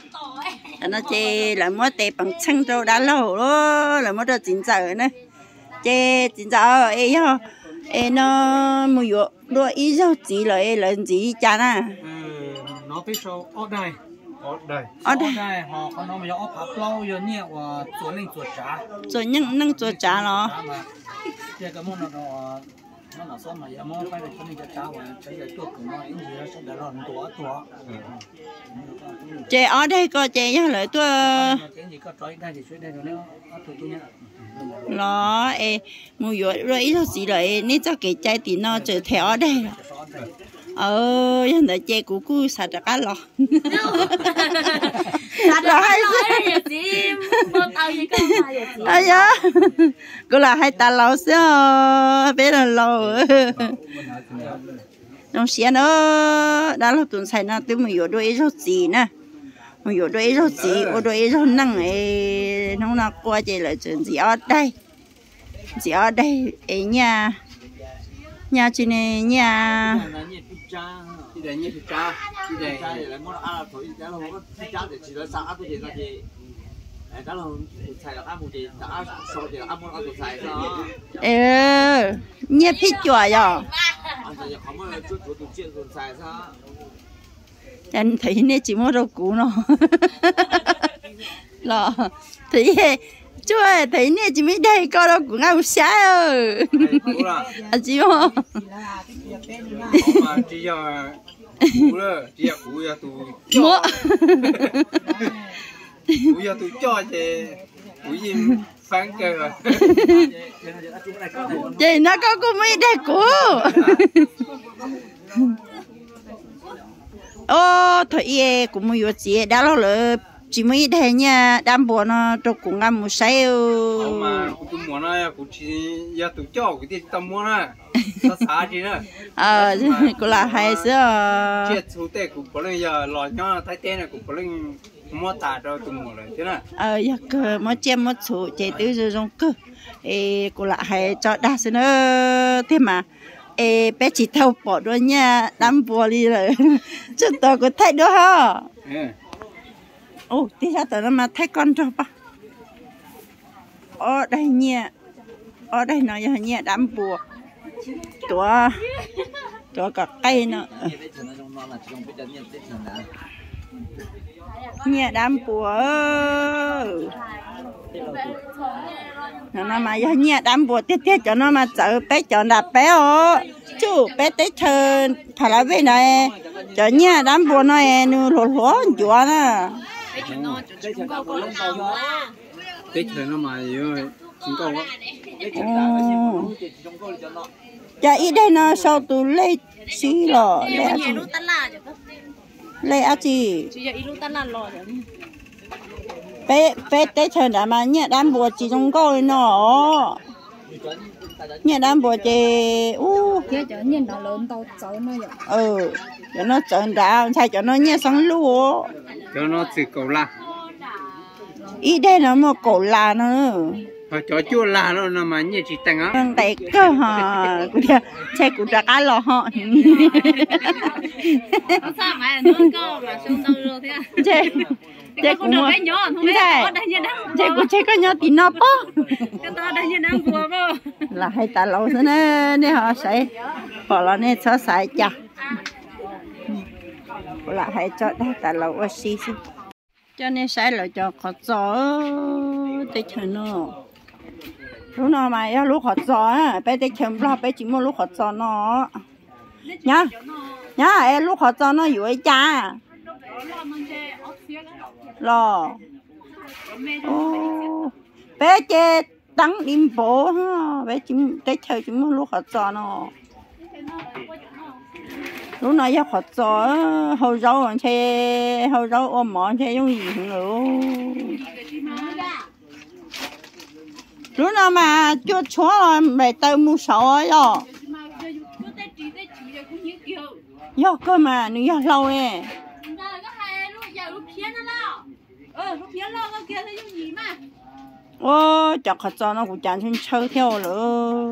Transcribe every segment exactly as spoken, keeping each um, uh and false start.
nó chơi là mua tê bằng chân trâu đã lâu đó là mua đồ chín giờ nữa chơi chín giờ ấy ho ấy nó mua vô đua ít rau gì là ấy lần gì chán à nó biết sao ở đây ở đây ở đây họ có nó mà ở pháp lâu rồi nhẹ và chuẩn lên chuẩn trả rồi nhưng nâng chuẩn trả nó chơi cái món nó nó là sao mà giờ món phải là chuẩn lên trả và bây giờ chuột của nó những gì nó sẽ để nó tổ tổ chơi ở đây có chơi nhá lại tôi cái gì có trói đây thì suy đây rồi nếu ở tụi tôi nhá nó ê mua vô rồi ít gì rồi nếu cho cái trái thì nó trở theo ở đây ờ hiện tại chơi cú cú sạch ra cá lò sạch ra cá lò gì một tàu gì cơ mà ai ya cô là hai ta lò xưa bé là lò trong xe nó đã là tuần sai nó tôi mới vô đôi rau gì nè mới vô đôi rau gì ở đôi rau năng ấy nó là qua chơi lại chuyện gì ở đây gì ở đây ấy nhà nhà chị này nhà chị để như thịt cha chị để cha để lấy món ăn thổi cha là không thịt cha để chỉ là sao ăn thì là gì đó là xài là ăn một gì đã số thì là ăn món ăn được xài đó ờ nhà phi chùa rồi anh thì không có chút chút chút chuyện được xài sao anh thấy nè chỉ mua rau củ nó là thấy chú ơi thấy nè chỉ mới đây coi đâu cũng ăn sáng ơi à chị hả mà chỉ là cú rồi chỉ là cú là tụ mua cú là tụ cho chứ cú im phán cơ rồi chị nó có cô mới đây cú ô thôi cũng mới vô chị đã lâu rồi chỉ mới đây nha đám bò nó đâu cũng ăn một say mà cũng muốn nó cũng chỉ là tụ cho cái gì tao muốn á sao xả gì nữa ờ cũng là hay xưa chết số tệ cũng có lên giờ lò nhau thay tên này cũng có lên mua tạt rồi tụi mua rồi thế nào ờ giờ cơ mua chém mua số chạy tới rồi trong cơ ê cũng là hay cho đa số nữa thế mà ê bé chỉ thâu bỏ đôi nha đám bò đi rồi chứ tôi có thấy đó ha ô tí ra tao nó mà thấy con cho ba ở đây nha ở đây nó giờ nha đám bùa tụi tụi cả cây nó nha đám bùa nó mà giờ nha đám bùa tiếp tiếp cho nó mà chở bé chọn đạp bé ô chú bé tới chơi phải là bên này cho nha đám bùa nó nu lúa lúa chúa nè tết thời nó mà rồi chúng câu á chả ít đây nó sau tụ lấy xí lò lấy gì lấy á gì bé bé tết thời đã mà nhẹ đám bùa chỉ trong câu nó nhẹ đám bùa chỉ u kia cho nhìn nó lớn tao cháu nó vậy ừ cho nó trơn đã thay cho nó nhẹ sáng lúa cho nó từ cầu la ít đây nó một cổ là nữa họ cho chua là nó nằm mà như chỉ tăng á đang tay cơ hả chơi cụ trả cá lò họ sao mà nó câu mà xuống đâu rồi thế chơi chơi cụ cái nhỏ không biết chơi cụ chơi có nhỏ tí nó bó cái to đây như đang bùa bơ là hay ta lâu thế nè nè họ sẽ bỏ nó nè cho sai chả là hay cho đây ta lâu ở xí xí cho nên sai là cho khó gió để chơi nó lúc nào mà lúc khó gió á bé để chơi lo bé chỉ mua lúc khó gió nó nhá nhá em lúc khó gió nóอยู่ไอ้จ้าlo ô bé chơi đắng điểm bổ ha bé chỉ để chơi chỉ mua lúc khó gió nó lúc nào giờ khó gió hậu rau còn chơi hậu rau ôm món chơi giống gì nữa lúc nào mà chưa chúa rồi mày tới mua sầu ấy rồi giờ cơ mà nó giờ lâu nè ô chọc khó gió nó cũng chẳng chuyên chơi theo nữa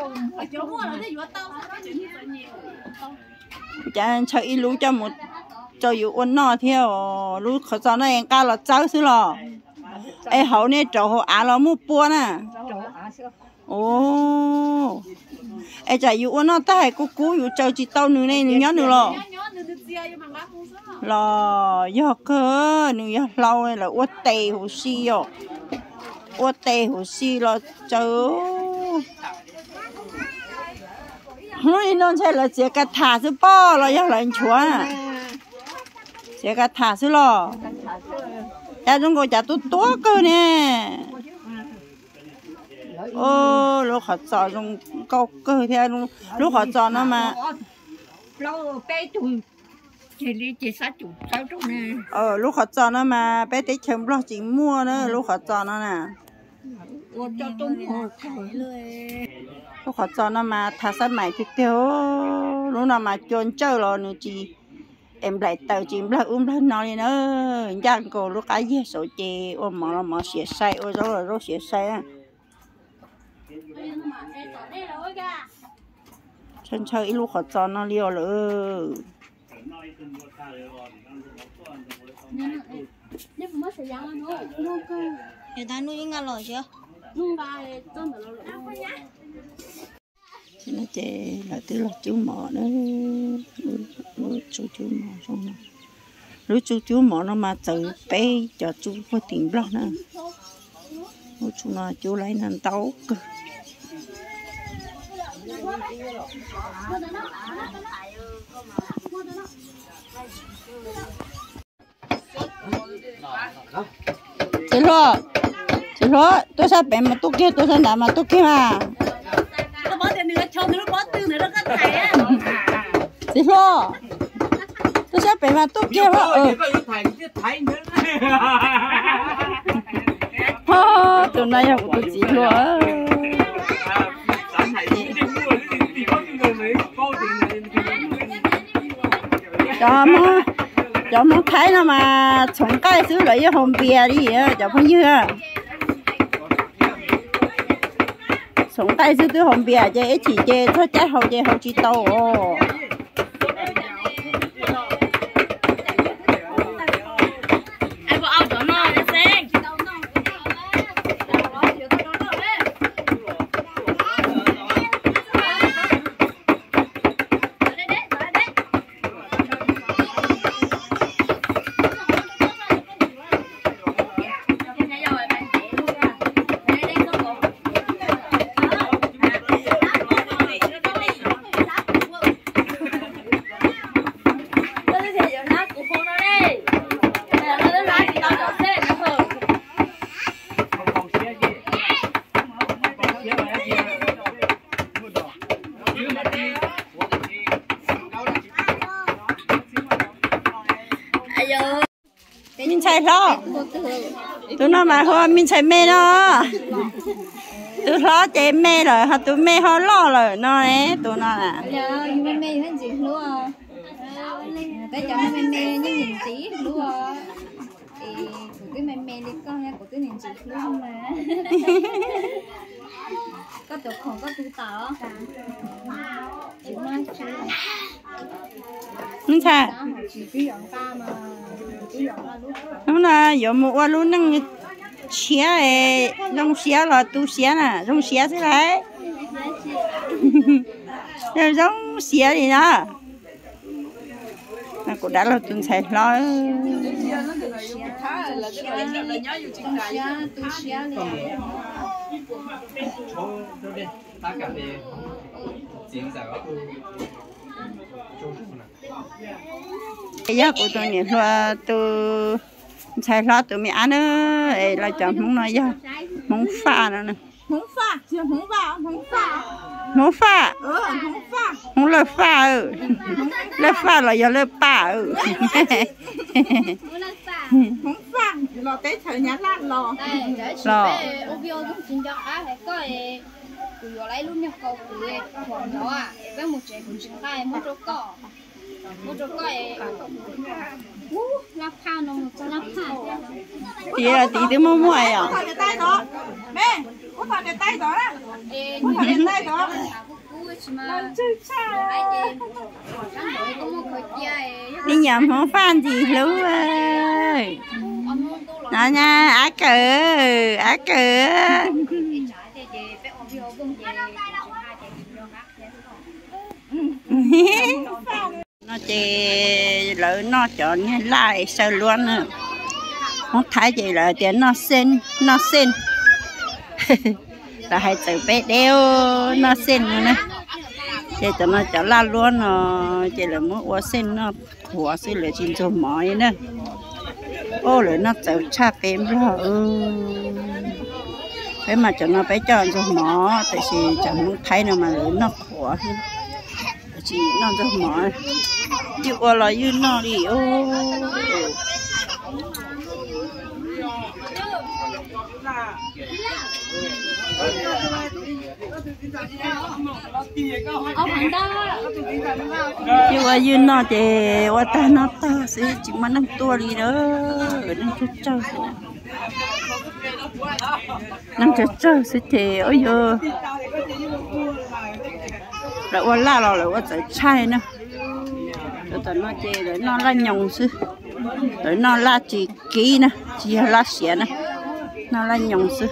chả chơi lú cho một cho yêu ôn nọ theo lúc khó cho nó em cao là cháu xứ lò ai hậu nè trâu họ á là mua bua nè ồ ai chạy yêu ôn nọ ta hay cú cú yêu trâu chỉ tao nữa này nữa nhớ nữa lò lò do cơ nữa do lâu này là uất tê hồ si rồi uất tê hồ si là cháu nói nó sẽ là sẽ cả thả số bao là do lại chúa sẽ cả thả số lò cha chúng tôi cha tôi tốt cơ nè ô lúc họ chọn trong câu cơ theo lúc lúc họ chọn nó mà lâu bé tụi chỉ đi chỉ sát chủ sao trong nè ờ lúc họ chọn nó mà bé tới chấm lo chỉ mua nữa lúc họ chọn nó nè cho tôi một cái lúc họ chọn nó mà thả sát mày thì tiêu lúc nào mà chọn chơi rồi nữa chị em lại tàu chị lại um lại nói nữa giang cổ lúc cái gì số chị ôm mà mà xỉa say ôi rồi rồi rồi xỉa say á chân chơi lúc họ chọn nó liều rồi nếu mà sẽ giang nó nuôi cơ người ta nuôi những rồi chưa nuôi ba chân là nó nó chè là từ lúc chú mỏ nó lúc chú chú mỏ xong rồi lúc chú chú mỏ nó mà tự bé cho chú có tiền block nữa lúc chú nó chú lấy nên tấu cơ chị lo chị lo tôi sao bé mà tôi kia tôi sao làm mà tôi kia mà nó bỏ tiền nữa cho nó bỏ tiền nữa nó có thải á chị lo tôi sao bé mà tôi kia mà ờ ha tụi này học của chị lo cho mà cho mà thấy nó mà从盖xứ lấy hồng bìa đi á cho phong như à从盖xứ tới hồng bìa chơi chỉ chơi thôi chơi hậu chơi hậu chỉ tàu ai có ao chỗ nó để xem mình chạy lo tụi nó mà hoa mình chạy mê nó tụi nó chạy mê rồi họ tụi mê họ lo rồi nó ấy tụi nó là giờ mê mê hết gì luôn cái giờ mê mê như nhìn tí luôn thì của cái mê mê đi con nha của cái nhìn chị luôn mà có tổ không có tu tỏ chị nói chị mình chạy chị cứ dọn ta mà cứ dọn ra lúc đúng là giờ một qua lúc nâng xía ấy rong xía là tu xía nè rong xía thế đấy rồi rong xía gì đó mà cũng đã là tuần chạy lo giờ của tôi nhỉ là từ chạy lo từ mẹ nữa là chọn món nói giờ món pha nữa nè không pha chưa không pha không pha món pha ừ không pha không là pha ừ là pha là giờ là pa ừ không pha lò té thời nhá lát lò lò cứ vô lấy luôn nha câu cứ khoảng đó à với một trẻ cũng chúng ta một chỗ cỏ một chỗ cỏ ú lắp khao nó một chỗ lắp khao tí là tí tí mua mua à tay đó mẹ có phải để tay đó đó có phải để tay đó đi nhầm không phan gì luôn ơi đó nha á cờ á cờ nó chê lỡ nó chọn như lại sao luôn nữa không thấy gì là tiền nó xin nó xin là hay tự bé đeo nó xin nữa nè chị tụi nó chọn la luôn rồi chị là muốn qua xin nó của xin là chín số mỏi nữa ô rồi nó tự cha kém rồi thế mà cho nó bé chọn số mỏ tại vì chẳng muốn thấy nào mà lấy nó của chị nó số mỏ chịu qua là như nó đi ô chứ qua như nó thì qua ta nó to sẽ chỉ mà năm tua đi đó năm chút trâu năm chút trâu sẽ thì ôi giờ lại qua la rồi lại qua chạy chai nữa rồi tao nó chơi rồi nó la nhồng sư rồi nó la chỉ kỹ nè chỉ la xẻ nè nó la nhồng sư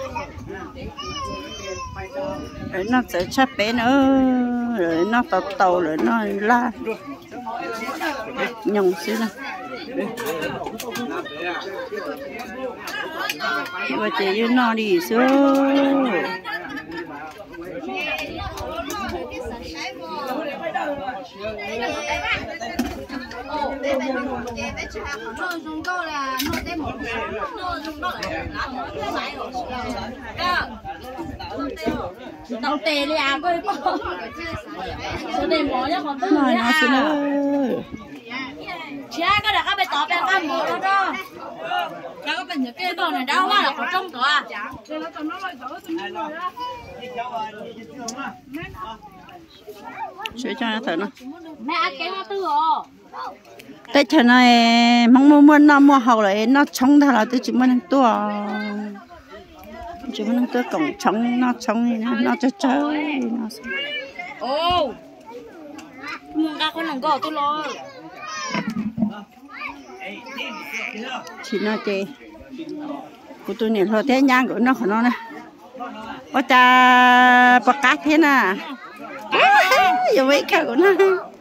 rồi nó sẽ chấp bé nữa rồi nó tàu tàu rồi nó la nhồng xíu nè và chị với nó đi xuống đầu tè đi à coi bò số tiền mỏ nhá còn nói nó xin ơi cha cái là cái bài tập em ăn mỏ đó đó cha cái bình cái đồ này đau quá là có trong đó à sửa cho nó thử nó mẹ ăn cái hoa tư rồi tết cho nó mong mua mua nó mua hậu lại nó chống thà là tôi chỉ muốn ăn tua chỉ muốn ăn tua cổng chống nó chống nó nó cho chơi nó ô mua ra con nòng gò tôi lo chỉ nó chê của tôi nhìn thôi thế nhang của nó của nó nè có cha bạc cá thế nè giờ mấy cái của nó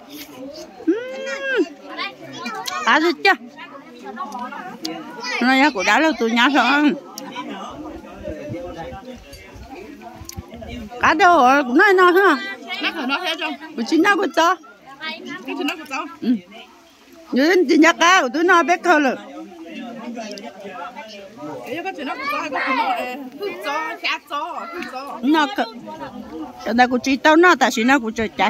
đã được chưa nó nhá của đã lâu tôi nhá rồi cá đâu rồi cũng nói nó thôi nó phải nó thế không của chính nó của cho cái chuyện nó của cháu như chị nhắc cá của tôi nói biết thôi rồi cái cái chuyện nó của cháu hay cái nó hư chó chả chó hư chó nó cơ cho nên của chị tao nó tại vì nó của trời chạy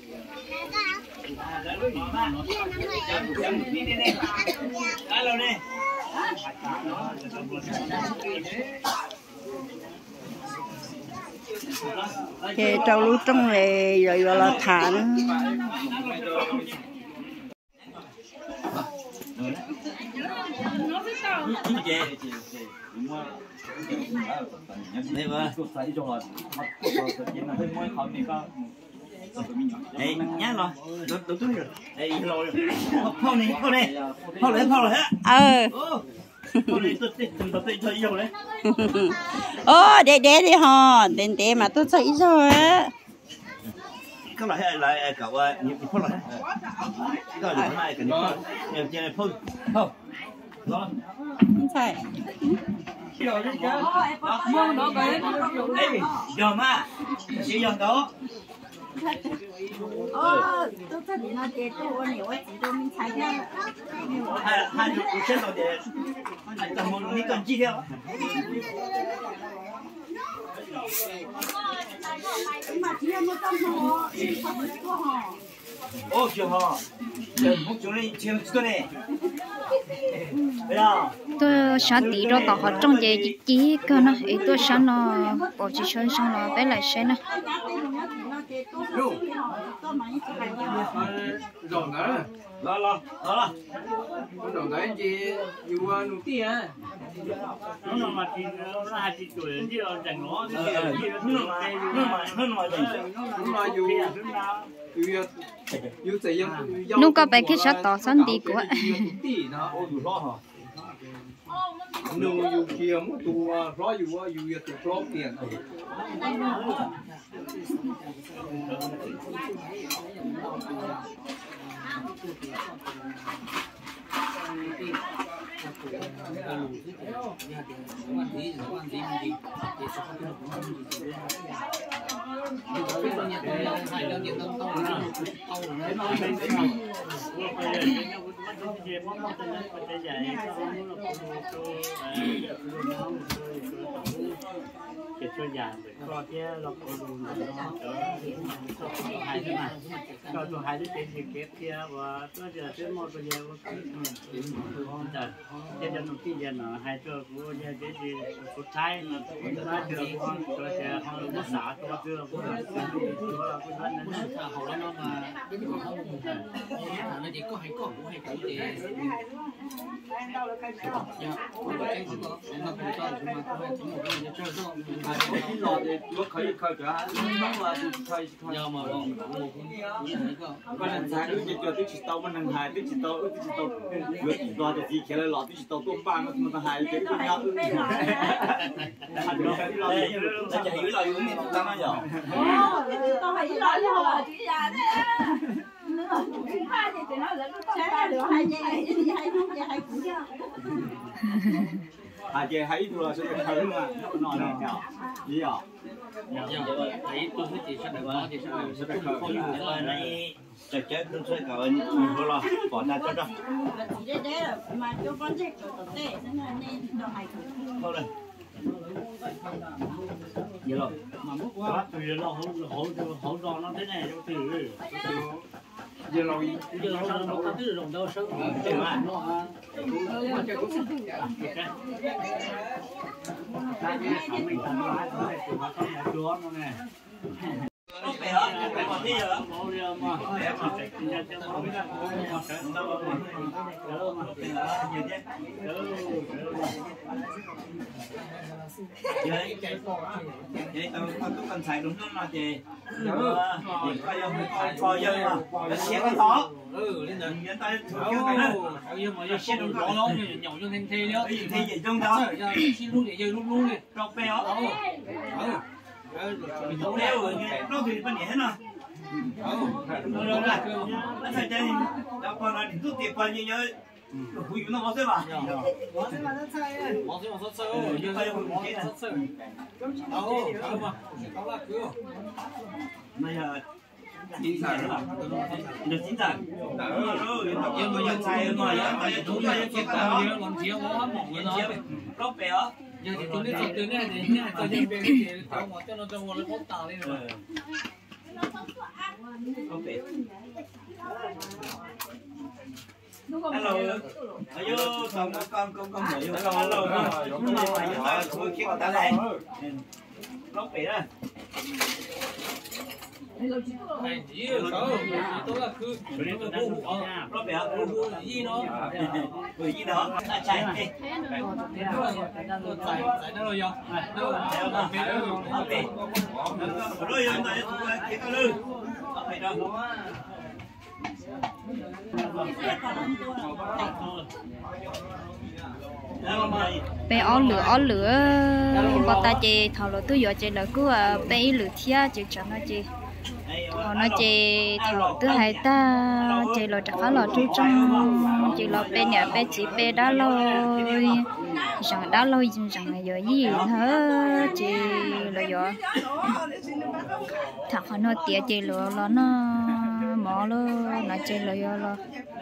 thì trâu lú trong này rồi gọi là thả nữa Ê, nhát rồi, đổ đổ túi rồi. Ê, rồi. Phao này, phao này. Phao này, phao này. ờ Phao này tôi tôi tôi tôi tôi rồi đấy. ô để để đi hò để để mà tôi thấy rồi á Các loại lại cậu những cái phao này. Cái loại này cái này em trên này phao. Phao. Rồi. không phải Ê, giờ mà. Chỉ giờ đó. ờ tôi thấy nó để tôi nhiều quá chỉ tôi mình thấy ra Hai hai đứa chết rồi để tầm một cái cần chi theo. mà chỉ là một trăm hồ chỉ có một số hồ Ô chiều hò. Giờ một chỗ này chiều chỗ này. Bây giờ tôi sáng tí rồi tao họ trong về chỉ chỉ cơ nó ấy tôi sáng nó bỏ chỉ chơi xong rồi bé lại xem nó rồi đó lo lo lo lo tôi đồng thấy chị yêu nụ ti à nó là mà chị nó hai chị tuổi chứ là chẳng nó chứ là nó mà nó mà nó mà gì nó là yêu yêu yêu gì yêu nung có bài kết sát tỏ sẵn đi của ti nó ô đủ lo hả nụ yêu kia một tu rõ yêu yêu yêu tu lo tiền cái số già để có cái lọc đồ nó cho hai đứa mà cho cho hai đứa trên thì kết kia và tôi giờ trên một cái giờ không trời trên giờ một cái giờ nó hai chỗ của giờ cái gì của thái nó nó chưa con cho sẽ không có xả cho chưa có được đó là cái vấn đề nó họ nó mà nó chỉ có hay có cũng hay có thì lò thì lúc khởi khởi cả nó là khởi khởi giờ mà cái lần sáng thì cho tôi chỉ tao mình hàng hai tôi chỉ tao tôi chỉ tao vừa chỉ lò thì chỉ cái lò tôi chỉ tao tôm ba mà mà hai cái cái nhau anh nói cái lò gì nó chạy cái lò gì cũng không tăng nữa tao phải cái lò gì hả chị già thế hai thì tụi nó lại nó sáng được hai chị hai hai không hai cũng à chị thấy tôi là sẽ khởi mà nói này nhở gì à thấy tôi thấy chị sẽ được có chị sẽ được sẽ được khởi rồi này chợ chết tôi sẽ cảm ơn thôi là bỏ ra cho đó chị đấy đấy mà cho con chết rồi tao tệ nên là nên đâu hay thôi rồi vậy rồi mà mất quá từ giờ nó hỗ hỗ hỗ trợ nó thế này cho từ giờ rồi giờ nó sao nó có thứ đồng đâu sớm chứ mà ta đi sống mình tận lại thôi thì mà không phải chúa nó nè lúc bé á bé còn đi rồi bố đi mà bé mà phải nhà cho nó biết là bố mà phải đâu mà đâu mà tiền là nhiều chứ vậy vậy tao tao cũng cần xài đúng không mà chị thì coi vô coi vô mà xé cái thó ừ lên rồi người ta thử kêu cái đó nhưng mà giờ xé nó rõ nó nhậu cho thành thê nữa thì gì trong đó xin luôn để giờ luôn luôn đi rọc bé ó mình không đeo rồi nó thì bên nhẹ hết rồi nó phải chơi đâu còn là điểm tốt tiệp bao nhiêu nhớ hui nó có thế mà có thế mà rất sơ giờ đây một cái rất sơ đâu đâu mà có là cứ bây giờ chín giờ nữa được chín giờ nhưng mà dân sai mà dân sai chúng ta dân tao giờ còn chiếu quá mỏng rồi nó róc bé ó giờ thì chúng nó từ này thì tôi đi về thì cho một cho nó cho một cái bóng tàu đi rồi róc bé hello ayo con con con con người hello hello nhưng mà phải chúng ta thôi khi người ta lên róc bé đó này gì sao tôi là cứ tôi mua ờ róc bé mua gì nó người gì đó ta chạy đi tại nó rồi không ok rồi chúng ta cái cái lư ok đâu bé ó lửa ó lửa bọn ta chơi thầu lửa tôi giờ chơi là cứ bé lửa thia chơi cho nó chơi họ nó chơi thầu tôi hay ta chơi là chắc là tôi trong chơi là bé nhà bé chỉ bé đã lôi rằng đã lôi rằng giờ gì hết chơi là giờ thật họ nó tiệt chơi lửa là nó mỏ luôn nó chơi là giờ là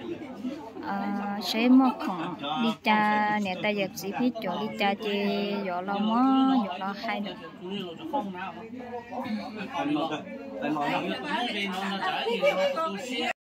sẽ mất khoảng đi cha nè ta giật gì phía chỗ đi cha chơi gió lo mó gió lo hay nữa không nào tại nó nó nó trái thì nó tôi xé